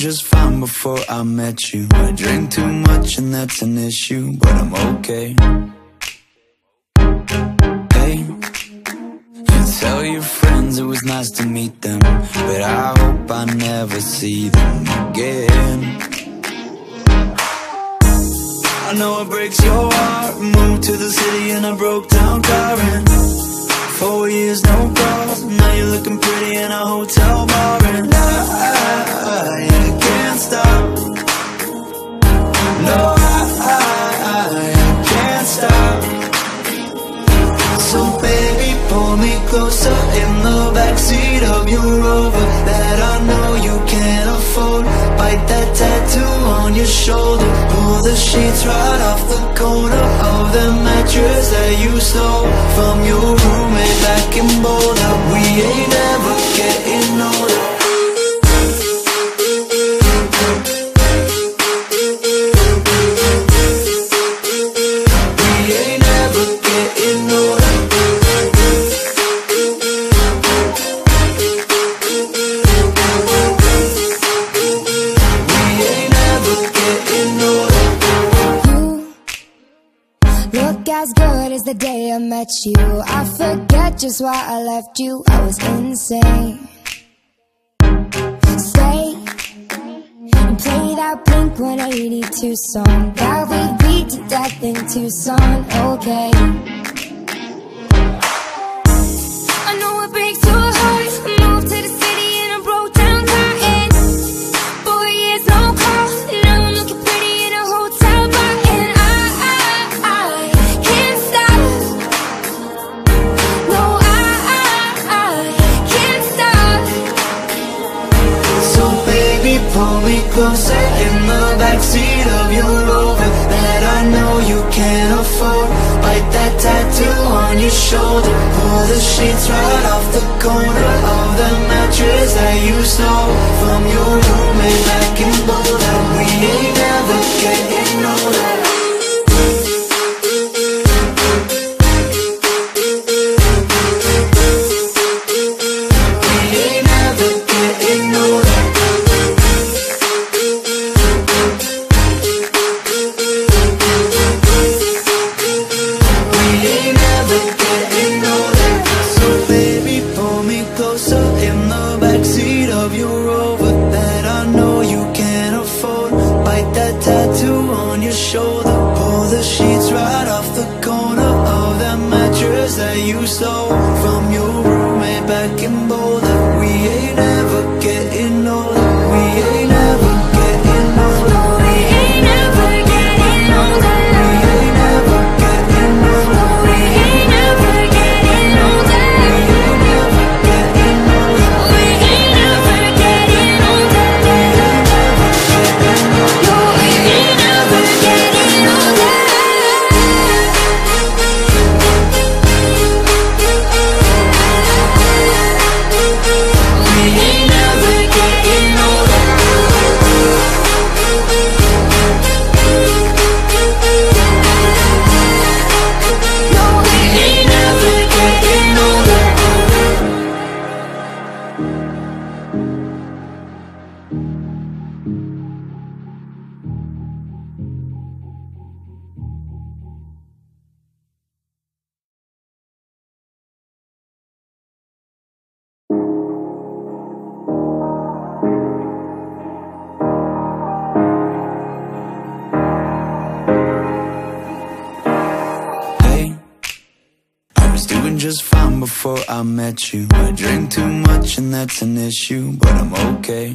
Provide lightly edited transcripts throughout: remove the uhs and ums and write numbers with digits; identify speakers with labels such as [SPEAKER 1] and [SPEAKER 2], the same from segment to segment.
[SPEAKER 1] just fine before I met you. I drink too much and that's an issue, but I'm okay. Hey, you tell your friends it was nice to meet them, but I hope I never see them again. I know it breaks your heart. Moved to the city in a broke down car, and 4 years no calls. Now you're looking pretty in a hotel bar, and I can't stop. No, I can't stop. So baby, pull me closer in the backseat of your Rover that I know you can't afford. Bite that tattoo on your shoulder. Pull the sheets right off the corner of the mattress that you stole from your roommate back in Boulder. We ain't never getting older.
[SPEAKER 2] As good as the day I met you. I forget just why I left you. I was insane. Stay and play that Blink-182 song that we beat to death in Tucson. Okay, I know it breaks your heart. Moved to the city in a broke down car, and 4 years no call. Now I'm looking pretty in a hotel bar, and I can't stop. No, I can't stop.
[SPEAKER 1] So baby, pull me closer in the backseat of your Rover that I know you can't afford. Bite that tattoo on your shoulder. Pull the sheets right off the corner of the mattress that you stole from your roommate back in Boulder. We ain't never getting older. That you stole from your roommate back in Boulder. We ain't never getting older. We ain't never getting older.
[SPEAKER 2] We ain't never getting older.
[SPEAKER 1] We ain't never getting older.
[SPEAKER 2] We ain't never getting older.
[SPEAKER 1] We ain't never getting older.
[SPEAKER 2] We ain't never getting older. No, we ain't never getting older.
[SPEAKER 1] Just fine before I met you. I drink too much and that's an issue, but I'm okay.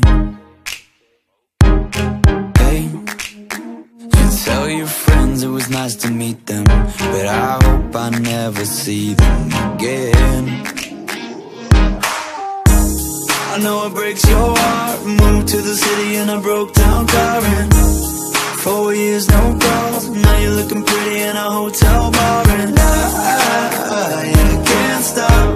[SPEAKER 1] Hey, you tell your friends it was nice to meet them, but I hope I never see them again. I know it breaks your heart. Moved to the city in a broke down car, and 4 years no calls. Now you're looking pretty in a hotel bar, and I can't stop.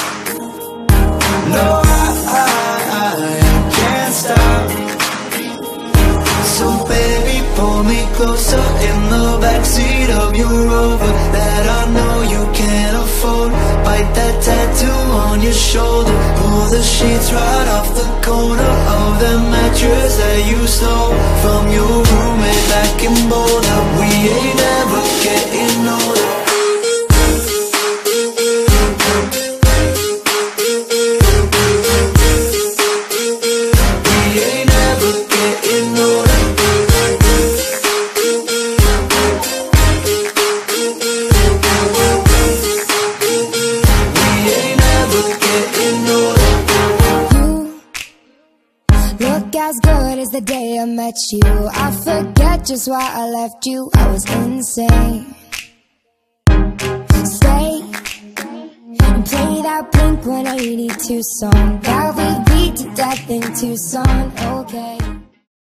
[SPEAKER 1] No, I can't stop. So baby, pull pull me closer in the backseat of your Rover that I know you can't afford. Bite that tattoo on your shoulder, pull the sheets right off the corner of the mattress that you stole from your roommate back in Boulder. We ain't never getting older.
[SPEAKER 2] Look as good as the day I met you. I forget just why I left you. I was insane. Stay and play that Blink-182 song that we beat to death in Tucson. Okay.